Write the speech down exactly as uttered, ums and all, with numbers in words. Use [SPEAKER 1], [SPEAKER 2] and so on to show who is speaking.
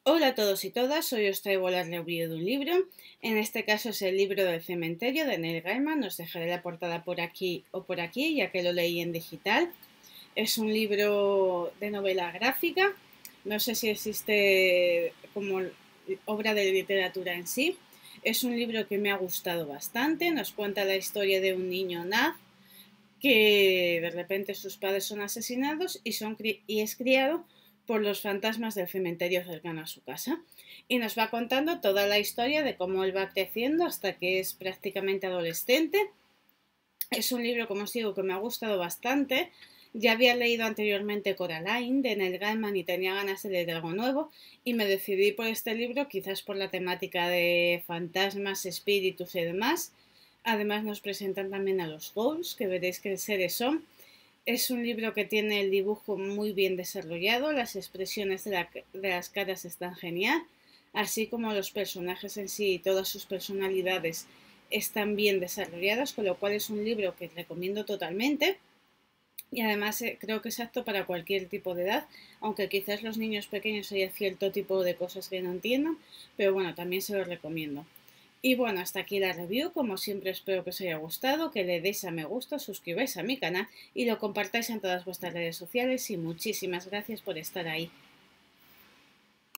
[SPEAKER 1] Hola a todos y todas, hoy os traigo la review de un libro. En este caso es el libro del cementerio de Neil Gaiman. Os dejaré la portada por aquí o por aquí, ya que lo leí en digital. Es un libro de novela gráfica. No sé si existe como obra de literatura en sí. Es un libro que me ha gustado bastante. Nos cuenta la historia de un niño, Naz, que de repente sus padres son asesinados y, son, y es criado por los fantasmas del cementerio cercano a su casa. Y nos va contando toda la historia de cómo él va creciendo hasta que es prácticamente adolescente. Es un libro, como os digo, que me ha gustado bastante. Ya había leído anteriormente Coraline de Neil Gaiman y tenía ganas de leer algo nuevo y me decidí por este libro, quizás por la temática de fantasmas, espíritus y demás. Además nos presentan también a los ghouls, que veréis qué seres son. Es un libro que tiene el dibujo muy bien desarrollado, las expresiones de, la, de las caras están genial, así como los personajes en sí y todas sus personalidades están bien desarrolladas, con lo cual es un libro que recomiendo totalmente. Y además eh, creo que es apto para cualquier tipo de edad, aunque quizás los niños pequeños haya cierto tipo de cosas que no entiendan, pero bueno, también se los recomiendo. Y bueno, hasta aquí la review. Como siempre espero que os haya gustado, que le deis a me gusta, suscribáis a mi canal y lo compartáis en todas vuestras redes sociales y muchísimas gracias por estar ahí.